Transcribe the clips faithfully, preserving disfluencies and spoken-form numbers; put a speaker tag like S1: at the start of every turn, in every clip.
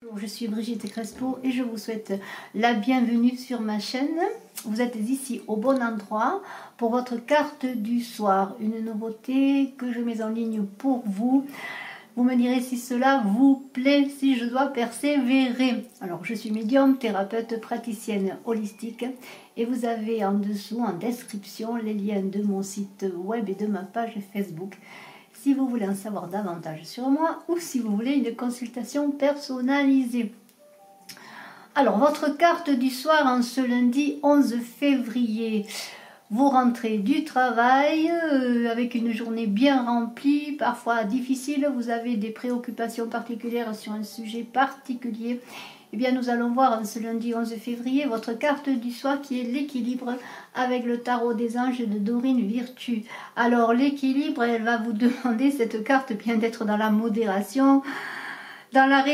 S1: Bonjour, je suis Brigitte Crespo et je vous souhaite la bienvenue sur ma chaîne. Vous êtes ici au bon endroit pour votre carte du soir, une nouveauté que je mets en ligne pour vous. Vous me direz si cela vous plaît, si je dois persévérer. Alors, je suis médium, thérapeute, praticienne holistique et vous avez en dessous, en description, les liens de mon site web et de ma page Facebook. Si vous voulez en savoir davantage sur moi ou si vous voulez une consultation personnalisée. Alors, votre carte du soir en ce lundi onze février. Vous rentrez du travail euh, avec une journée bien remplie, parfois difficile. Vous avez des préoccupations particulières sur un sujet particulier. Eh bien, nous allons voir en ce lundi onze février votre carte du soir qui est l'équilibre avec le tarot des anges de Dorine Virtue. Alors, l'équilibre, elle va vous demander, cette carte, bien d'être dans la modération, dans la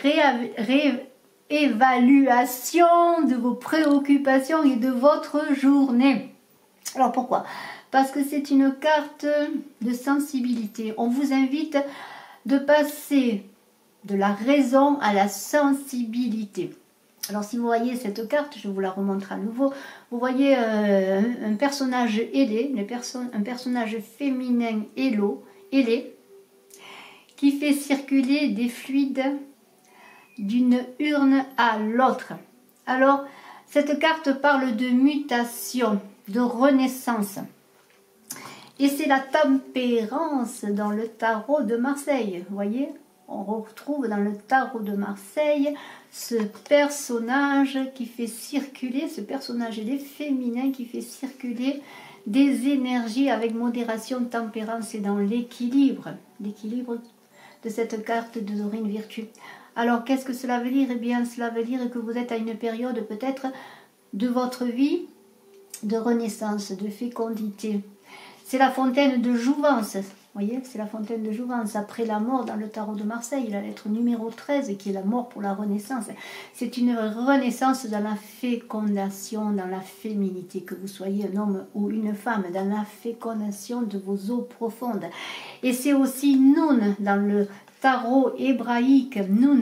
S1: réévaluation de vos préoccupations et de votre journée. Alors, pourquoi? Parce que c'est une carte de sensibilité. On vous invite de passer de la raison à la sensibilité. Alors, si vous voyez cette carte, je vous la remontre à nouveau, vous voyez euh, un personnage ailé, une personne, un personnage féminin ailé, ailé, qui fait circuler des fluides d'une urne à l'autre. Alors, cette carte parle de mutation, de renaissance. Et c'est la tempérance dans le tarot de Marseille, vous voyez? On retrouve dans le tarot de Marseille ce personnage qui fait circuler, ce personnage des féminins qui fait circuler des énergies avec modération, tempérance et dans l'équilibre, l'équilibre de cette carte de Dorine Virtue. Alors qu'est-ce que cela veut dire? Eh bien, cela veut dire que vous êtes à une période peut-être de votre vie de renaissance, de fécondité. C'est la fontaine de jouvence. Vous voyez, c'est la fontaine de jouvence. Après la mort dans le tarot de Marseille, la lettre numéro treize, qui est la mort pour la renaissance. C'est une renaissance dans la fécondation, dans la féminité, que vous soyez un homme ou une femme, dans la fécondation de vos eaux profondes. Et c'est aussi Nun, dans le tarot hébraïque, Nun,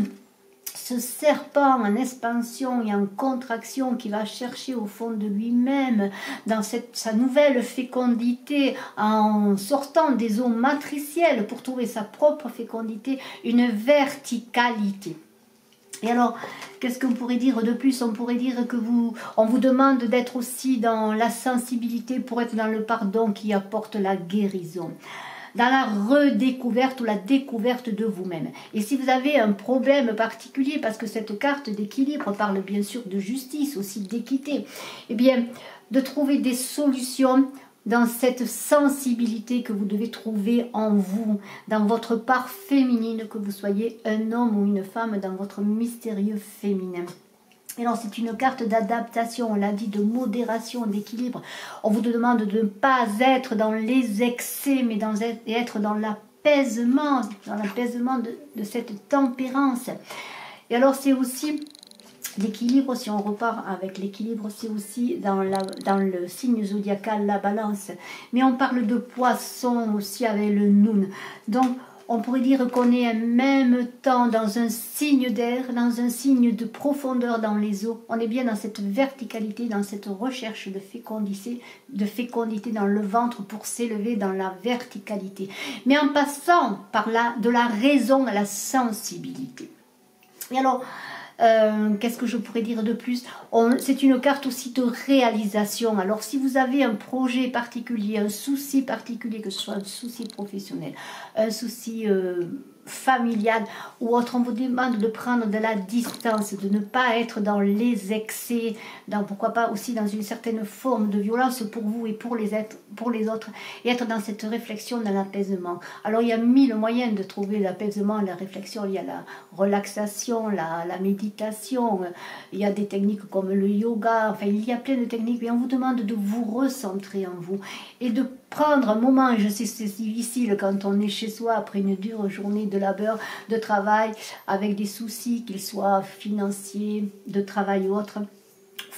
S1: ce serpent en expansion et en contraction qui va chercher au fond de lui-même, dans cette, sa nouvelle fécondité, en sortant des eaux matricielles pour trouver sa propre fécondité, une verticalité. Et alors, qu'est-ce qu'on pourrait dire de plus? On pourrait dire que vous, on vous demande d'être aussi dans la sensibilité pour être dans le pardon qui apporte la guérison, dans la redécouverte ou la découverte de vous-même. Et si vous avez un problème particulier, parce que cette carte d'équilibre parle bien sûr de justice, aussi d'équité, eh bien, de trouver des solutions dans cette sensibilité que vous devez trouver en vous, dans votre part féminine, que vous soyez un homme ou une femme, dans votre mystérieux féminin. Et alors, c'est une carte d'adaptation, on l'a dit, de modération, d'équilibre. On vous demande de ne pas être dans les excès, mais dans être dans l'apaisement, dans l'apaisement de, de cette tempérance. Et alors, c'est aussi l'équilibre, si on repart avec l'équilibre, c'est aussi dans, la, dans le signe zodiacal, la balance. Mais on parle de poisson aussi avec le Nun. Donc, on pourrait dire qu'on est en même temps dans un signe d'air, dans un signe de profondeur dans les eaux. On est bien dans cette verticalité, dans cette recherche de fécondité, de fécondité dans le ventre pour s'élever dans la verticalité. Mais en passant par la, de la raison à la sensibilité. Et alors, Euh, qu'est-ce que je pourrais dire de plus? C'est une carte aussi de réalisation. Alors, si vous avez un projet particulier, un souci particulier, que ce soit un souci professionnel, un souci euh, familial ou autre, on vous demande de prendre de la distance, de ne pas être dans les excès, dans, pourquoi pas aussi dans une certaine forme de violence pour vous et pour les, êtres, pour les autres, et être dans cette réflexion, dans l'apaisement. Alors, il y a mille moyens de trouver l'apaisement, la réflexion. Il y a la relaxation, la, la méditation, il y a des techniques comme le yoga, enfin, il y a plein de techniques, mais on vous demande de vous recentrer en vous et de prendre un moment. Et je sais que c'est difficile quand on est chez soi après une dure journée de labeur, de travail, avec des soucis, qu'ils soient financiers, de travail ou autre,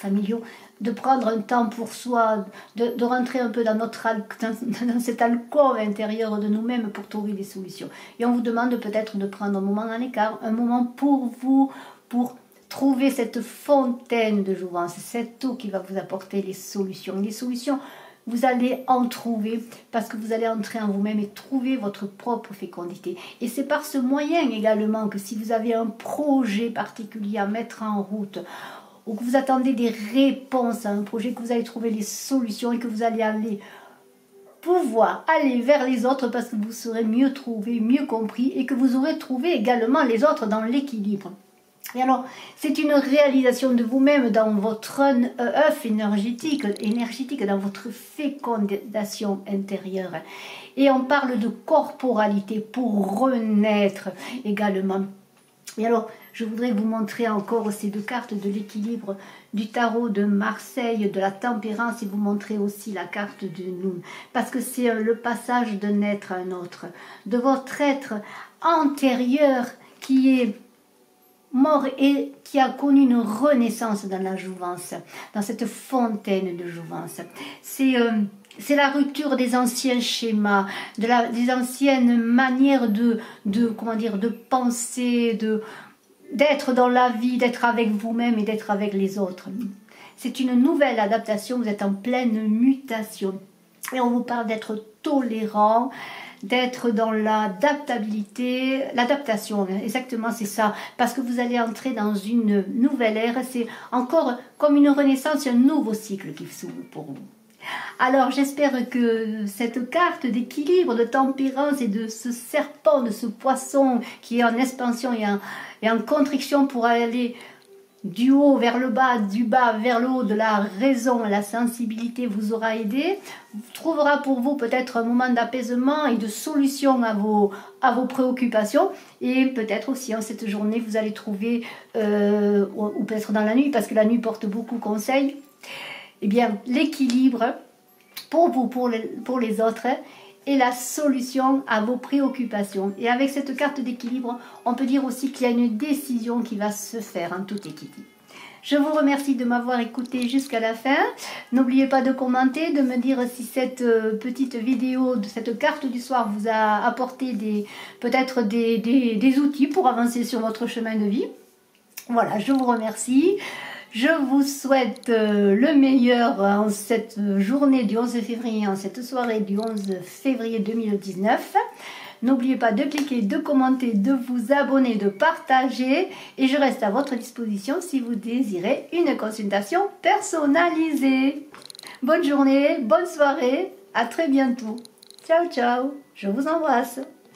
S1: familiaux, de prendre un temps pour soi, de, de rentrer un peu dans, notre dans, dans cette alcôve intérieure de nous-mêmes pour trouver des solutions. Et on vous demande peut-être de prendre un moment en écart, un moment pour vous, pour trouver cette fontaine de jouvence, cette eau qui va vous apporter les solutions. Les solutions, vous allez en trouver parce que vous allez entrer en vous-même et trouver votre propre fécondité. Et c'est par ce moyen également que si vous avez un projet particulier à mettre en route, ou que vous attendez des réponses à un projet, que vous allez trouver les solutions et que vous allez aller pouvoir aller vers les autres parce que vous serez mieux trouvé, mieux compris et que vous aurez trouvé également les autres dans l'équilibre. Et alors, c'est une réalisation de vous-même dans votre œuf énergétique, énergétique, dans votre fécondation intérieure. Et on parle de corporalité pour renaître également. Et alors, je voudrais vous montrer encore ces deux cartes de l'équilibre du tarot de Marseille, de la tempérance, et vous montrer aussi la carte de Noun. Parce que c'est le passage d'un être à un autre, de votre être antérieur qui est mort et qui a connu une renaissance dans la jouvence, dans cette fontaine de jouvence. C'est euh, c'est la rupture des anciens schémas, de la, des anciennes manières de, de, comment dire, de penser, de, d'être dans la vie, d'être avec vous-même et d'être avec les autres. C'est une nouvelle adaptation, vous êtes en pleine mutation. Et on vous parle d'être tolérant, d'être dans l'adaptabilité, l'adaptation, exactement c'est ça, parce que vous allez entrer dans une nouvelle ère, c'est encore comme une renaissance, un nouveau cycle qui s'ouvre pour vous. Alors j'espère que cette carte d'équilibre, de tempérance et de ce serpent, de ce poisson qui est en expansion et en, et en contraction pour aller du haut vers le bas, du bas vers le haut, de la raison à la sensibilité vous aura aidé, trouvera pour vous peut-être un moment d'apaisement et de solution à vos, à vos préoccupations, et peut-être aussi en cette journée vous allez trouver, euh, ou, ou peut-être dans la nuit, parce que la nuit porte beaucoup conseil, eh bien l'équilibre pour vous, pour les, pour les autres, et la solution à vos préoccupations. Et avec cette carte d'équilibre, on peut dire aussi qu'il y a une décision qui va se faire en toute équité. Je vous remercie de m'avoir écouté jusqu'à la fin. N'oubliez pas de commenter, de me dire si cette petite vidéo de cette carte du soir vous a apporté des peut-être des, des, des outils pour avancer sur votre chemin de vie. Voilà, je vous remercie. Je vous souhaite le meilleur en cette journée du onze février, en cette soirée du onze février deux mille dix-neuf. N'oubliez pas de cliquer, de commenter, de vous abonner, de partager. Et je reste à votre disposition si vous désirez une consultation personnalisée. Bonne journée, bonne soirée, à très bientôt. Ciao, ciao, je vous embrasse.